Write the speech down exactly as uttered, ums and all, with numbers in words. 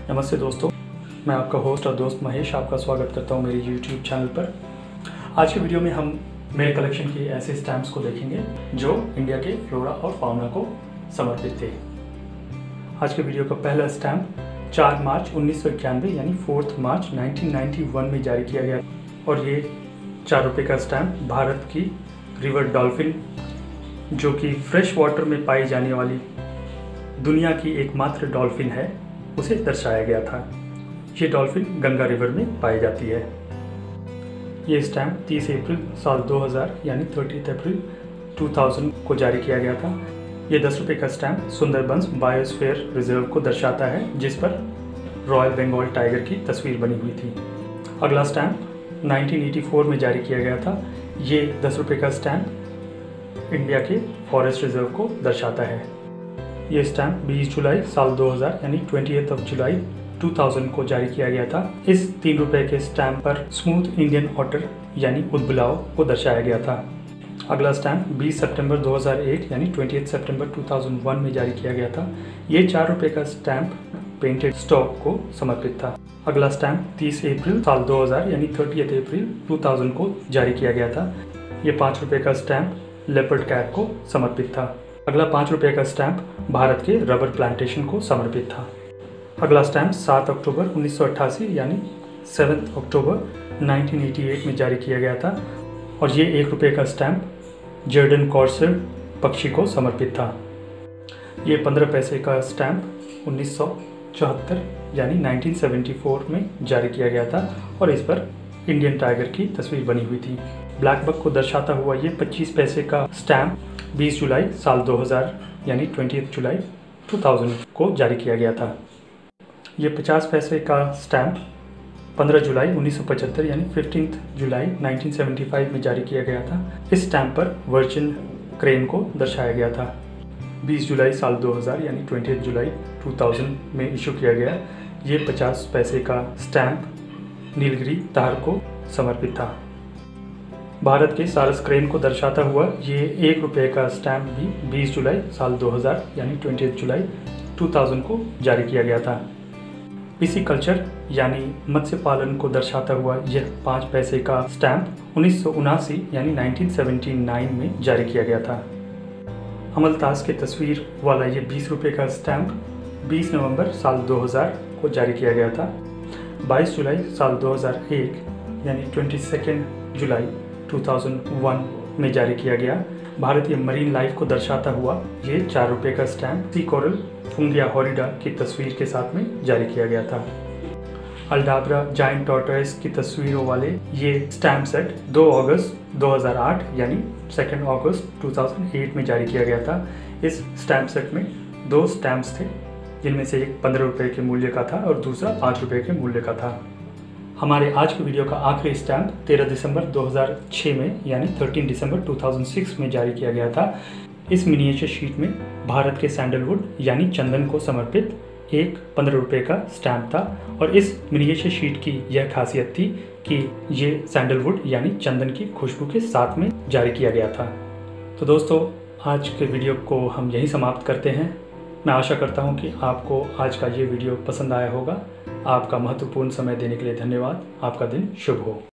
नमस्ते दोस्तों, मैं आपका होस्ट और दोस्त महेश आपका स्वागत करता हूं मेरे यूट्यूब चैनल पर। आज की वीडियो में हम मेरे कलेक्शन के ऐसे स्टैम्प्स को देखेंगे जो इंडिया के फ्लोरा और फाउना को समर्पित थे। आज के वीडियो का पहला स्टैम्प चार मार्च उन्नीस सौ इक्यानवे यानी fourth March nineteen ninety one में जारी किया गया और ये चार रुपये का स्टैम्प भारत की रिवर डॉल्फिन, जो कि फ्रेश वाटर में पाई जाने वाली दुनिया की एकमात्र डॉल्फिन है, उसे दर्शाया गया था। ये डॉल्फिन गंगा रिवर में पाई जाती है। ये स्टैम्प तीस अप्रैल साल दो हज़ार यानी तीस अप्रैल दो हज़ार को जारी किया गया था। ये दस रुपये का स्टैम्प सुंदरबंस बायोस्फीयर रिजर्व को दर्शाता है, जिस पर रॉयल बंगाल टाइगर की तस्वीर बनी हुई थी। अगला स्टैम्प उन्नीस सौ चौरासी में जारी किया गया था। ये दस रुपये का स्टैम्प इंडिया के फॉरेस्ट रिजर्व को दर्शाता है। ये स्टैम्प बीस जुलाई साल दो हज़ार यानी अट्ठाईस ऑफ जुलाई दो हज़ार को जारी किया गया था। इस तीन रुपये के स्टैम्प पर स्मूथ इंडियन ऑटर यानी उदबुलाव को दर्शाया गया था। अगला स्टैम्प बीस सितंबर दो हज़ार एक यानी बीस सितंबर दो हज़ार एक में जारी किया गया था। ये चार रुपये का स्टैम्प पेंटेड स्टॉक को समर्पित था। अगला स्टैम्प तीस अप्रैल साल दो हज़ार यानी तीस अप्रैल दो हज़ार को जारी किया गया था। ये पाँच रुपये का स्टैम्प लेपर्ड कैट को समर्पित था। अगला पाँच रुपये का स्टैम्प भारत के रबर प्लांटेशन को समर्पित था। अगला स्टैम्प सात अक्टूबर उन्नीस सौ अट्ठासी यानी सात अक्टूबर उन्नीस सौ अट्ठासी में जारी किया गया था और ये एक रुपये का स्टैम्प जर्डन कॉर्सर पक्षी को समर्पित था। ये पंद्रह पैसे का स्टैम्प उन्नीस सौ चौहत्तर यानी उन्नीस सौ चौहत्तर में जारी किया गया था और इस पर इंडियन टाइगर की तस्वीर बनी हुई थी। ब्लैक बक को दर्शाता हुआ ये पच्चीस पैसे का स्टैम्प बीस जुलाई साल दो हज़ार यानी बीस जुलाई दो हज़ार को जारी किया गया था। ये पचास पैसे का स्टैम्प पंद्रह जुलाई उन्नीस सौ पचहत्तर यानी पंद्रह जुलाई उन्नीस सौ पचहत्तर में जारी किया गया था। इस स्टैम्प पर वर्जिन क्रेन को दर्शाया गया था। बीस जुलाई साल दो हज़ार यानी बीस जुलाई दो हज़ार में इशू किया गया। ये पचास पैसे का स्टैम्प नीलगिरी तार को समर्पित था। भारत के सारस क्रेन को दर्शाता हुआ ये एक रुपये का स्टैम्प भी बीस जुलाई साल दो हज़ार यानी बीस जुलाई दो हज़ार को जारी किया गया था। पीसी कल्चर यानी मत्स्य पालन को दर्शाता हुआ यह पाँच पैसे का स्टैम्प उन्नीस सौ उनासी यानी उन्नीस सौ उन्यासी में जारी किया गया था। अमलताज की तस्वीर वाला ये बीस रुपये का स्टैम्प बीस नवंबर साल दो हज़ार को जारी किया गया था। बाईस जुलाई साल दो हज़ार एक यानी बाईस जुलाई दो हज़ार एक में जारी किया गया। भारतीय मरीन लाइफ को दर्शाता हुआ ये चार रुपये का स्टैम्प सी कोरल फुंगिया हॉरिडा की तस्वीर के साथ में जारी किया गया था। अल्डाब्रा जायंट टॉर्टोइस की तस्वीरों वाले ये स्टैम्प सेट दो अगस्त दो हज़ार आठ यानी दो अगस्त दो हज़ार आठ में जारी किया गया था। इस स्टैम्प सेट में दो स्टैम्प्स थे, जिनमें से एक पंद्रह रुपये के मूल्य का था और दूसरा पाँच रुपये के मूल्य का था। हमारे आज के वीडियो का आखिरी स्टैम्प तेरह दिसंबर दो हज़ार छह में यानी तेरह दिसंबर दो हज़ार छह में जारी किया गया था। इस मिनिएचर शीट में भारत के सैंडलवुड यानी चंदन को समर्पित एक पंद्रह रुपये का स्टैम्प था और इस मिनिएचर शीट की यह खासियत थी कि ये सैंडलवुड यानी चंदन की खुशबू के साथ में जारी किया गया था। तो दोस्तों, आज के वीडियो को हम यहीं समाप्त करते हैं। मैं आशा करता हूं कि आपको आज का ये वीडियो पसंद आया होगा। आपका महत्वपूर्ण समय देने के लिए धन्यवाद। आपका दिन शुभ हो।